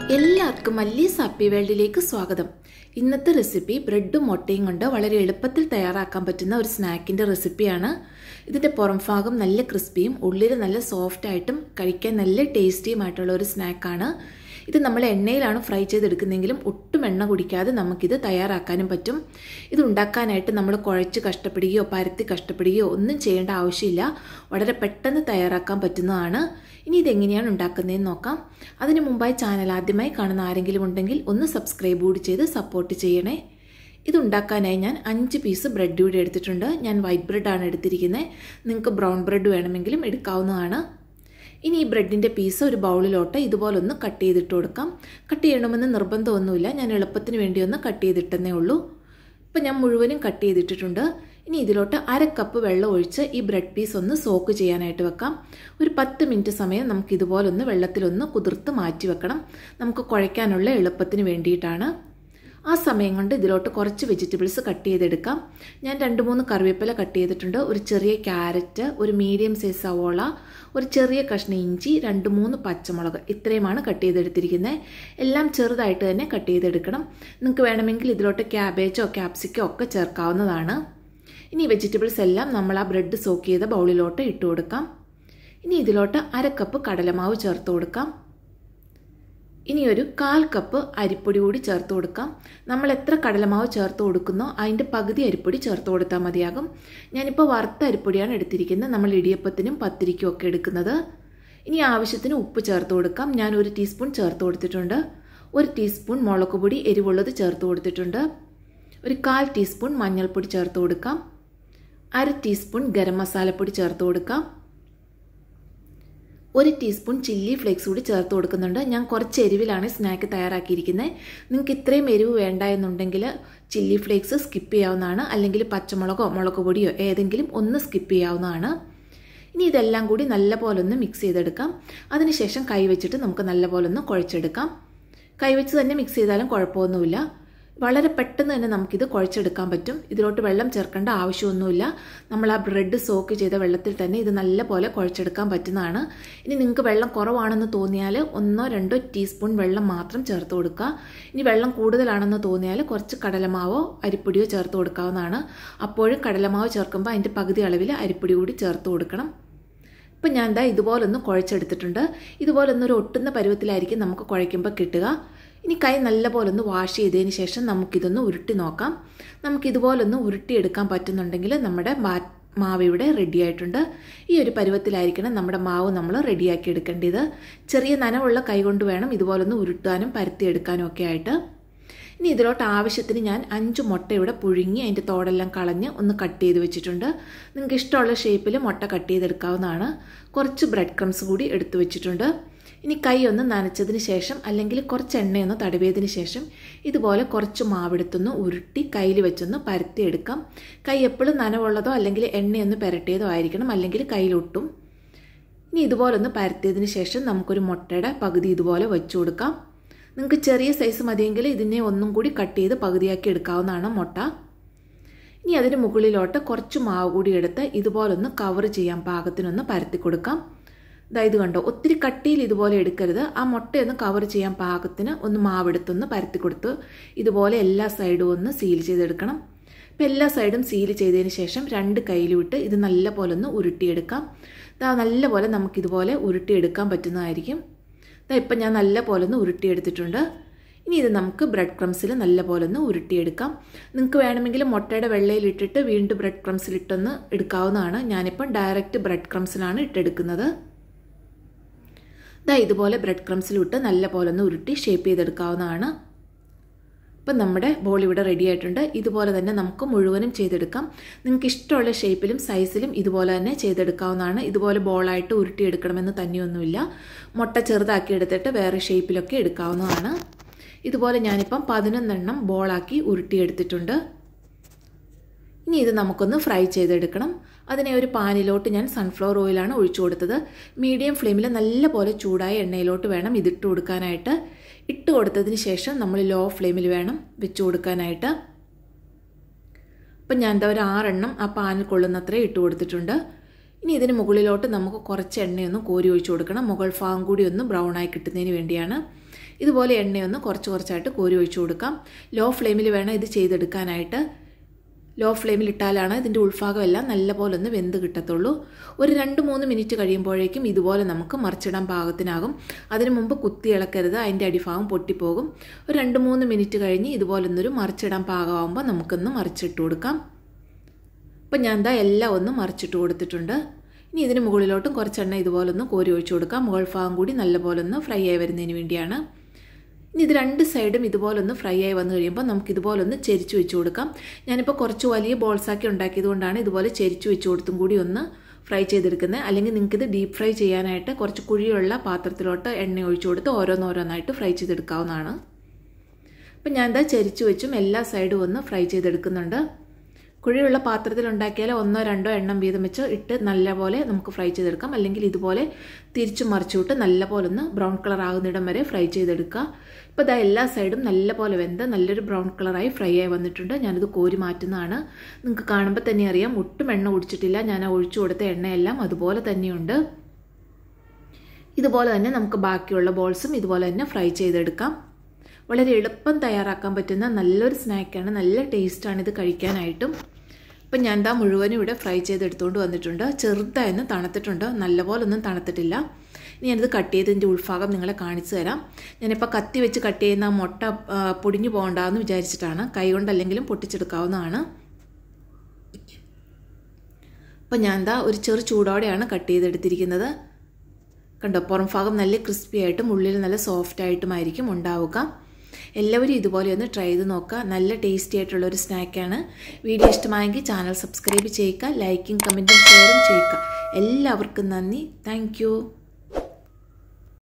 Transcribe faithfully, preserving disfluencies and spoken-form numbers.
എല്ലാവർക്കും മല്ലീസ് ഹാപ്പി വേൾഡിലേക്ക് സ്വാഗതം. ഇന്നത്തെ റെസിപ്പി ബ്രെഡും മുട്ടയും കൊണ്ട് വളരെ എളുപ്പത്തിൽ തയ്യാറാക്കാൻ പറ്റുന്ന ഒരു സ്നാക്കിൻ്റെ റെസിപ്പിയാണ്. ഇതിൻ്റെ പുറം ഭാഗം നല്ല ക്രിസ്പിയും ഉള്ളിൽ നല്ല സോഫ്റ്റ് ആയിട്ടും കഴിക്കാൻ നല്ല ടേസ്റ്റിയുമായിട്ടുള്ള ഒരു സ്നാക്കാണ്. ഇത് നമ്മൾ എണ്ണയിലാണ് ഫ്രൈ ചെയ്തെടുക്കുന്നതെങ്കിലും ഒട്ടും എണ്ണ കുടിക്കാതെ നമുക്കിത് തയ്യാറാക്കാനും പറ്റും. ഇത് ഉണ്ടാക്കാനായിട്ട് നമ്മൾ കുഴച്ച് കഷ്ടപ്പെടുകയോ പരത്തി കഷ്ടപ്പെടുകയോ ഒന്നും ചെയ്യേണ്ട ആവശ്യമില്ല. വളരെ പെട്ടെന്ന് തയ്യാറാക്കാൻ പറ്റുന്നതാണ്. ഇനി ഇതെങ്ങനെയാണ് ഉണ്ടാക്കുന്നതെന്ന് നോക്കാം. അതിനു മുമ്പായി ചാനൽ ആദ്യമായി കാണുന്ന ആരെങ്കിലും ഉണ്ടെങ്കിൽ ഒന്ന് സബ്സ്ക്രൈബ് കൂടി ചെയ്ത് സപ്പോർട്ട് ചെയ്യണേ. ഇതുണ്ടാക്കാനായി ഞാൻ അഞ്ച് പീസ് ബ്രെഡ് കൂടി എടുത്തിട്ടുണ്ട്. ഞാൻ വൈറ്റ് ബ്രെഡാണ് എടുത്തിരിക്കുന്നത്. നിങ്ങൾക്ക് ബ്രൗൺ ബ്രെഡ് വേണമെങ്കിലും എടുക്കാവുന്നതാണ്. ഇനി ഈ ബ്രെഡിൻ്റെ പീസ് ഒരു ബൗളിലോട്ട് ഇതുപോലെ ഒന്ന് കട്ട് ചെയ്തിട്ട് കൊടുക്കാം. കട്ട് ചെയ്യണമെന്ന് നിർബന്ധമൊന്നുമില്ല. ഞാൻ എളുപ്പത്തിന് വേണ്ടി ഒന്ന് കട്ട് ചെയ്തിട്ടെന്നേ ഉള്ളൂ. ഇപ്പം ഞാൻ മുഴുവനും കട്ട് ചെയ്തിട്ടിട്ടുണ്ട്. ഇനി ഇതിലോട്ട് അര കപ്പ് വെള്ളം ഒഴിച്ച് ഈ ബ്രെഡ് പീസ് ഒന്ന് സോക്ക് ചെയ്യാനായിട്ട് വെക്കാം. ഒരു പത്ത് മിനിറ്റ് സമയം നമുക്ക് ഇതുപോലെ ഒന്ന് വെള്ളത്തിലൊന്ന് കുതിർത്ത് മാറ്റി വെക്കണം. നമുക്ക് കുഴയ്ക്കാനുള്ള എളുപ്പത്തിന് വേണ്ടിയിട്ടാണ്. ആ സമയം കൊണ്ട് ഇതിലോട്ട് കുറച്ച് വെജിറ്റബിൾസ് കട്ട് ചെയ്തെടുക്കാം. ഞാൻ രണ്ട് മൂന്ന് കറിവേപ്പില കട്ട് ചെയ്തിട്ടുണ്ട്. ഒരു ചെറിയ ക്യാരറ്റ്, ഒരു മീഡിയം സൈസ് സവോള, ഒരു ചെറിയ കഷ്ണം ഇഞ്ചി, രണ്ട് മൂന്ന് പച്ചമുളക്, ഇത്രയുമാണ് കട്ട് ചെയ്തെടുത്തിരിക്കുന്നത്. എല്ലാം ചെറുതായിട്ട് തന്നെ കട്ട് ചെയ്തെടുക്കണം. നിങ്ങൾക്ക് വേണമെങ്കിൽ ഇതിലോട്ട് ക്യാബേജോ ക്യാപ്സിക്കോ ഒക്കെ ചേർക്കാവുന്നതാണ്. ഇനി വെജിറ്റബിൾസ് എല്ലാം നമ്മൾ ആ ബ്രെഡ് സോക്ക് ചെയ്ത ബൗളിലോട്ട് ഇട്ട് കൊടുക്കാം. ഇനി ഇതിലോട്ട് അര കപ്പ് കടലമാവ് ചേർത്ത് കൊടുക്കാം. ഇനി ഒരു കാൽ കപ്പ് അരിപ്പൊടി കൂടി ചേർത്ത് കൊടുക്കാം. നമ്മൾ എത്ര കടലമാവ് ചേർത്ത് കൊടുക്കുന്നോ അതിൻ്റെ പകുതി അരിപ്പൊടി ചേർത്ത് കൊടുത്താൽ മതിയാകും. ഞാനിപ്പോൾ വറുത്ത അരിപ്പൊടിയാണ് എടുത്തിരിക്കുന്നത്. നമ്മൾ ഇടിയപ്പത്തിനും പത്തിരിക്കും ഒക്കെ എടുക്കുന്നത്. ഇനി ആവശ്യത്തിന് ഉപ്പ് ചേർത്ത് കൊടുക്കാം. ഞാൻ ഒരു ടീസ്പൂൺ ചേർത്ത് കൊടുത്തിട്ടുണ്ട്. ഒരു ടീസ്പൂൺ മുളക് പൊടി എരിവുള്ളത് ചേർത്ത് കൊടുത്തിട്ടുണ്ട്. ഒരു കാൽ ടീസ്പൂൺ മഞ്ഞൾപ്പൊടി ചേർത്ത് കൊടുക്കാം. അര ടീസ്പൂൺ ഗരം മസാലപ്പൊടി ചേർത്ത് കൊടുക്കാം. ഒരു ടീസ്പൂൺ ചില്ലി ഫ്ലേക്സ് കൂടി ചേർത്ത് കൊടുക്കുന്നുണ്ട്. ഞാൻ കുറച്ച് എരിവിലാണ് സ്നാക്ക് തയ്യാറാക്കിയിരിക്കുന്നത്. നിങ്ങൾക്ക് ഇത്രയും എരിവ് വേണ്ട എന്നുണ്ടെങ്കിൽ ചില്ലി ഫ്ലേക്സ് സ്കിപ്പ് ചെയ്യാവുന്നതാണ്. അല്ലെങ്കിൽ പച്ചമുളകോ മുളക് പൊടിയോ ഏതെങ്കിലും ഒന്ന് സ്കിപ്പ് ചെയ്യാവുന്നതാണ്. ഇനി ഇതെല്ലാം കൂടി നല്ലപോലെ ഒന്ന് മിക്സ് ചെയ്തെടുക്കാം. അതിനുശേഷം കൈ വെച്ചിട്ട് നമുക്ക് നല്ലപോലെ ഒന്ന് കുഴച്ചെടുക്കാം. കൈ വെച്ച് തന്നെ മിക്സ് ചെയ്താലും കുഴപ്പമൊന്നുമില്ല. വളരെ പെട്ടെന്ന് തന്നെ നമുക്കിത് കുഴച്ചെടുക്കാൻ പറ്റും. ഇതിലോട്ട് വെള്ളം ചേർക്കേണ്ട ആവശ്യമൊന്നുമില്ല. നമ്മൾ ആ ബ്രെഡ് സോക്ക് ചെയ്ത വെള്ളത്തിൽ തന്നെ ഇത് നല്ലപോലെ കുഴച്ചെടുക്കാൻ പറ്റുന്നതാണ്. ഇനി നിങ്ങൾക്ക് വെള്ളം കുറവാണെന്ന് തോന്നിയാൽ ഒന്നോ രണ്ടോ ടീസ്പൂൺ വെള്ളം മാത്രം ചേർത്ത് കൊടുക്കുക. ഇനി വെള്ളം കൂടുതലാണെന്ന് തോന്നിയാൽ കുറച്ച് കടലമാവോ അരിപ്പൊടിയോ ചേർത്ത് കൊടുക്കാവുന്നതാണ്. അപ്പോഴും കടലമാവ് ചേർക്കുമ്പോൾ അതിൻ്റെ പകുതി അളവിൽ അരിപ്പൊടി കൂടി ചേർത്ത് കൊടുക്കണം. ഇപ്പം ഞാൻ എന്താ ഇതുപോലൊന്ന് കുഴച്ചെടുത്തിട്ടുണ്ട്. ഇതുപോലൊന്നൊരു ഒട്ടുന്ന പരുവത്തിലായിരിക്കും നമുക്ക് കുഴയ്ക്കുമ്പോൾ കിട്ടുക. ഇനി കൈ നല്ലപോലെ ഒന്ന് വാഷ് ചെയ്തതിന് ശേഷം നമുക്കിതൊന്ന് ഉരുട്ടി നോക്കാം. നമുക്കിതുപോലൊന്ന് ഉരുട്ടിയെടുക്കാൻ പറ്റുന്നുണ്ടെങ്കിൽ നമ്മുടെ മാവ് ഇവിടെ റെഡി ആയിട്ടുണ്ട്. ഈ ഒരു പരുവത്തിലായിരിക്കണം നമ്മുടെ മാവ് നമ്മൾ റെഡിയാക്കി എടുക്കേണ്ടത്. ചെറിയ നനവുള്ള കൈ കൊണ്ട് വേണം ഇതുപോലൊന്ന് ഉരുട്ടാനും പരത്തിയെടുക്കാനും ഒക്കെ ആയിട്ട്. ഇനി ഇതിലോട്ട് ആവശ്യത്തിന് ഞാൻ അഞ്ച് മുട്ട ഇവിടെ പുഴുങ്ങി അതിൻ്റെ തോടെല്ലാം കളഞ്ഞ് ഒന്ന് കട്ട് ചെയ്ത് വെച്ചിട്ടുണ്ട്. നിങ്ങൾക്ക് ഇഷ്ടമുള്ള ഷേപ്പിൽ മുട്ട കട്ട് ചെയ്തെടുക്കാവുന്നതാണ്. കുറച്ച് ബ്രെഡ് ക്രംസ് കൂടി എടുത്തു വെച്ചിട്ടുണ്ട്. ഇനി കൈ ഒന്ന് നനച്ചതിന് ശേഷം അല്ലെങ്കിൽ കുറച്ച് എണ്ണയൊന്ന് തടവിയതിന് ശേഷം ഇതുപോലെ കുറച്ച് മാവെടുത്തൊന്ന് ഉരുട്ടി കയ്യിൽ വെച്ചൊന്ന് പരത്തിയെടുക്കാം. കൈ എപ്പോഴും നനവുള്ളതോ അല്ലെങ്കിൽ എണ്ണയൊന്ന് പുരട്ടിയതോ ആയിരിക്കണം, അല്ലെങ്കിൽ കയ്യിലൊട്ടും. ഇനി ഇതുപോലെ ഒന്ന് പരത്തിയതിന് ശേഷം നമുക്കൊരു മുട്ടയുടെ പകുതി ഇതുപോലെ വെച്ചു കൊടുക്കാം. നിങ്ങൾക്ക് ചെറിയ സൈസ് മതിയെങ്കിൽ ഇതിനെ ഒന്നും കൂടി കട്ട് ചെയ്ത് പകുതിയാക്കി എടുക്കാവുന്നതാണ് മുട്ട. ഇനി അതിന് മുകളിലോട്ട് കുറച്ച് മാവ് കൂടി എടുത്ത് ഇതുപോലൊന്ന് കവർ ചെയ്യാൻ പാകത്തിനൊന്ന് പരത്തി കൊടുക്കാം. ഇതായത് കണ്ടോ, ഒത്തിരി കട്ടിയിൽ ഇതുപോലെ എടുക്കരുത്. ആ മുട്ടയൊന്ന് കവർ ചെയ്യാൻ പാകത്തിന് ഒന്ന് മാവെടുത്തൊന്ന് പരത്തി കൊടുത്ത് ഇതുപോലെ എല്ലാ സൈഡും ഒന്ന് സീൽ ചെയ്തെടുക്കണം. ഇപ്പം എല്ലാ സൈഡും സീൽ ചെയ്തതിന് ശേഷം രണ്ട് കയ്യിലും ഇട്ട് ഇത് നല്ല പോലെ ഒന്ന് ഉരുട്ടിയെടുക്കാം. ഇതാ നല്ലപോലെ നമുക്കിതുപോലെ ഉരുട്ടിയെടുക്കാൻ പറ്റുന്നതായിരിക്കും. ഇതാ ഇപ്പം ഞാൻ നല്ല പോലെ ഒന്ന് ഉരുട്ടിയെടുത്തിട്ടുണ്ട്. ഇനി ഇത് നമുക്ക് ബ്രെഡ് ക്രംസിൽ നല്ല പോലെ ഒന്ന് ഉരുട്ടിയെടുക്കാം. നിങ്ങൾക്ക് വേണമെങ്കിൽ മുട്ടയുടെ വെള്ളയിലിട്ടിട്ട് വീണ്ടും ബ്രെഡ് ക്രംസിലിട്ടൊന്ന് എടുക്കാവുന്നതാണ്. ഞാനിപ്പം ഡയറക്റ്റ് ബ്രെഡ് ക്രംസിലാണ് ഇട്ടെടുക്കുന്നത്. ഇതാ ഇതുപോലെ ബ്രെഡ് ക്രംസിലിട്ട് നല്ല പോലെ ഒന്ന് ഉരുട്ടി ഷേപ്പ് ചെയ്തെടുക്കാവുന്നതാണ്. ഇപ്പം നമ്മുടെ ബോൾ ഇവിടെ റെഡി ആയിട്ടുണ്ട്. ഇതുപോലെ തന്നെ നമുക്ക് മുഴുവനും ചെയ്തെടുക്കാം. നിങ്ങൾക്ക് ഇഷ്ടമുള്ള ഷേപ്പിലും സൈസിലും ഇതുപോലെ തന്നെ ചെയ്തെടുക്കാവുന്നതാണ്. ഇതുപോലെ ബോളായിട്ട് ഉരുട്ടിയെടുക്കണമെന്ന് തന്നെയൊന്നുമില്ല. മുട്ട ചെറുതാക്കി എടുത്തിട്ട് വേറെ ഷേപ്പിലൊക്കെ എടുക്കാവുന്നതാണ്. ഇതുപോലെ ഞാനിപ്പം പതിനൊന്നെണ്ണം ബോളാക്കി ഉരുട്ടിയെടുത്തിട്ടുണ്ട്. ഇനി ഇത് നമുക്കൊന്ന് ഫ്രൈ ചെയ്തെടുക്കണം. അതിനെ ഒരു പാനിലോട്ട് ഞാൻ സൺഫ്ലവർ ഓയിലാണ് ഒഴിച്ചു കൊടുത്തത്. മീഡിയം ഫ്ലെയിമിൽ നല്ല പോലെ ചൂടായ എണ്ണയിലോട്ട് വേണം ഇതിട്ട് കൊടുക്കാനായിട്ട്. ഇട്ട് കൊടുത്തതിന് ശേഷം നമ്മൾ ലോ ഫ്ലെയിമിൽ വേണം വെച്ച് കൊടുക്കാനായിട്ട്. അപ്പം ഞാൻ എന്താ ഒരു ആറെണ്ണം ആ പാനിൽ കൊള്ളുന്നത്രയും ഇട്ട് കൊടുത്തിട്ടുണ്ട്. ഇനി ഇതിന് മുകളിലോട്ട് നമുക്ക് കുറച്ച് എണ്ണയൊന്ന് കോരി ഒഴിച്ചു കൊടുക്കണം. മുകൾ ഭാഗം കൂടി ഒന്ന് ബ്രൗൺ ആയി കിട്ടുന്നതിന് വേണ്ടിയാണ്. ഇതുപോലെ എണ്ണയൊന്ന് കുറച്ച് കുറച്ചായിട്ട് കോരി ഒഴിച്ചു കൊടുക്കാം. ലോ ഫ്ലെയിമിൽ വേണം ഇത് ചെയ്തെടുക്കാനായിട്ട്. ലോ ഫ്ലെയിമിൽ ഇട്ടാലാണ് ഇതിൻ്റെ ഉൾഭാഗം എല്ലാം നല്ലപോലെ ഒന്ന് വെന്ത് കിട്ടത്തുള്ളൂ. ഒരു രണ്ട് മൂന്ന് മിനിറ്റ് കഴിയുമ്പോഴേക്കും ഇതുപോലെ നമുക്ക് മറിച്ചിടാൻ പാകത്തിനാകും. അതിനു മുമ്പ് കുത്തി ഇളക്കരുത്, അതിൻ്റെ അടിഭാഗം പൊട്ടിപ്പോകും. ഒരു രണ്ട് മൂന്ന് മിനിറ്റ് കഴിഞ്ഞ് ഇതുപോലെ ഒന്നൊരു മറിച്ചിടാൻ പാകമാകുമ്പോൾ നമുക്കൊന്ന് മറിച്ചിട്ട് കൊടുക്കാം. അപ്പം ഞാൻ ദാ എല്ലാം ഒന്ന് മറിച്ചിട്ട് കൊടുത്തിട്ടുണ്ട്. ഇനി ഇതിന് മുകളിലോട്ടും കുറച്ചെണ്ണ ഇതുപോലെ ഒന്ന് കോരി ഒഴിച്ചു കൊടുക്കാം. മുകൾ ഭാഗം കൂടി നല്ലപോലെ ഒന്ന് ഫ്രൈ ആയി വരുന്നതിന് വേണ്ടിയാണ്. ഇനി ഇത് രണ്ട് സൈഡും ഇതുപോലെ ഒന്ന് ഫ്രൈ ആയി വന്നു കഴിയുമ്പോൾ നമുക്ക് ഇതുപോലെ ഒന്ന് ചെരിച്ച് വെച്ച് കൊടുക്കാം. ഞാനിപ്പോൾ കുറച്ച് വലിയ ബോൾസാക്കി ഉണ്ടാക്കിയത് കൊണ്ടാണ് ഇതുപോലെ ചെരിച്ച് വെച്ച് കൊടുത്തും കൂടി ഒന്ന് ഫ്രൈ ചെയ്തെടുക്കുന്നത്. അല്ലെങ്കിൽ നിങ്ങൾക്കിത് ഡീപ്പ് ഫ്രൈ ചെയ്യാനായിട്ട് കുറച്ച് കുഴിയുള്ള പാത്രത്തിലോട്ട് എണ്ണ ഒഴിച്ചു കൊടുത്ത് ഓരോന്നോരോന്നായിട്ട് ഫ്രൈ ചെയ്തെടുക്കാവുന്നതാണ്. അപ്പം ഞാൻ എന്താ ചെരിച്ച് വെച്ചും എല്ലാ സൈഡും ഒന്ന് ഫ്രൈ ചെയ്തെടുക്കുന്നുണ്ട്. കുഴിയുള്ള പാത്രത്തിൽ ഉണ്ടാക്കിയാൽ ഒന്നോ രണ്ടോ എണ്ണം വീതം വെച്ച് ഇട്ട് നല്ലപോലെ നമുക്ക് ഫ്രൈ ചെയ്തെടുക്കാം. അല്ലെങ്കിൽ ഇതുപോലെ തിരിച്ചു മറിച്ചുവിട്ട് നല്ലപോലെ ഒന്ന് ബ്രൗൺ കളർ ആകുന്നിടം വരെ ഫ്രൈ ചെയ്തെടുക്കുക. ഇപ്പോൾ ഇതാ എല്ലാ സൈഡും നല്ലപോലെ വെന്ത് നല്ലൊരു ബ്രൗൺ കളറായി ഫ്രൈ ആയി വന്നിട്ടുണ്ട്. ഞാനിത് കോരി മാറ്റുന്നതാണ്. നിങ്ങൾക്ക് കാണുമ്പോൾ തന്നെ അറിയാം ഒട്ടും എണ്ണ കുടിച്ചിട്ടില്ല. ഞാൻ ആ ഒഴിച്ചു കൊടുത്ത എണ്ണയെല്ലാം അതുപോലെ തന്നെയുണ്ട്. ഇതുപോലെ തന്നെ നമുക്ക് ബാക്കിയുള്ള ബോൾസും ഇതുപോലെ തന്നെ ഫ്രൈ ചെയ്തെടുക്കാം. വളരെ എളുപ്പം തയ്യാറാക്കാൻ പറ്റുന്ന നല്ലൊരു സ്നാക്കാണ്. നല്ല ടേസ്റ്റാണ് ഇത് കഴിക്കാനായിട്ടും. അപ്പം ഞാൻ ദാ മുഴുവനും ഇവിടെ ഫ്രൈ ചെയ്തെടുത്തുകൊണ്ട് വന്നിട്ടുണ്ട്. ചെറുതായൊന്ന് തണുത്തിട്ടുണ്ട്, നല്ലപോലെ ഒന്നും തണുത്തിട്ടില്ല. ഇനി ഞാനിത് കട്ട് ചെയ്തതിൻ്റെ ഉൾഭാഗം നിങ്ങളെ കാണിച്ചു തരാം. ഞാനിപ്പോൾ കത്തി വെച്ച് കട്ട് ചെയ്യുന്ന മുട്ട പൊടിഞ്ഞു പോകണ്ടെന്ന് വിചാരിച്ചിട്ടാണ്. കൈ കൊണ്ടല്ലെങ്കിലും പൊട്ടിച്ചെടുക്കാവുന്നതാണ്. അപ്പം ഞാൻ ദാ ഒരു ചെറു ചൂടോടെയാണ് കട്ട് ചെയ്തെടുത്തിരിക്കുന്നത്. കണ്ടോ, പുറം ഭാഗം നല്ല ക്രിസ്പി ആയിട്ടും ഉള്ളിൽ നല്ല സോഫ്റ്റ് ആയിട്ടുമായിരിക്കും ഉണ്ടാവുക. എല്ലാവരും ഇതുപോലെ ഒന്ന് ട്രൈ ചെയ്ത് നോക്കുക. നല്ല ടേസ്റ്റി ആയിട്ടുള്ളൊരു സ്നാക്കാണ്. വീഡിയോ ഇഷ്ടമായെങ്കിൽ ചാനൽ സബ്സ്ക്രൈബ് ചെയ്യുക, ലൈക്കും കമൻറ്റും ഷെയറും ചെയ്യുക. എല്ലാവർക്കും നന്ദി. താങ്ക്